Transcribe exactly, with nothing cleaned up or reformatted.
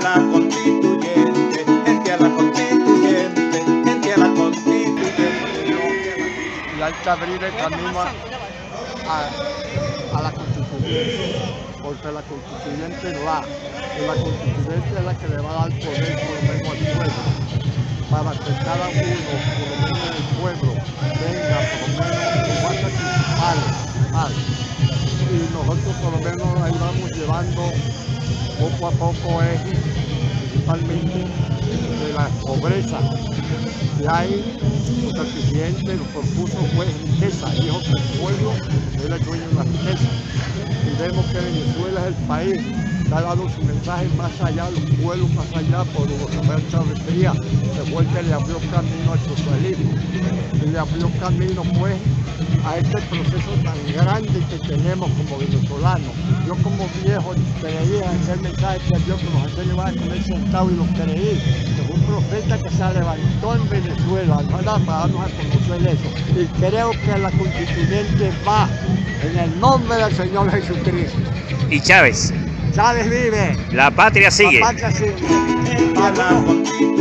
la constituyente, gente a la constituyente, gente a la constituyente. Y hay que abrir el camino a, a la constituyente, porque la constituyente va, y la constituyente es la que le va a dar poder por lo menos al pueblo, para que cada uno, por lo menos el pueblo, tenga por lo menos cuantas principales. Y nosotros por lo menos ahí vamos llevando poco a poco ejes, principalmente de la pobreza que hay. El presidente lo propuso fue riqueza, dijo que el pueblo era el dueño de la riqueza. Y vemos que Venezuela es el país que ha dado su mensaje más allá, los pueblos más allá, por Roberto Chávez, que fue el que le abrió camino al socialismo. Y le abrió camino pues a este proceso tan grande que tenemos como venezolanos. Yo como viejo creí en aquel mensaje que Dios que nos hace llevar con el centavo y lo creí. Que fue un profeta que se levantó en Venezuela, no era para darnos a conocer eso. Y creo que la constituyente va en el nombre del Señor Jesucristo. ¿Y Chávez? Chávez vive. La patria sigue. La patria sigue. Gente a la constituyente.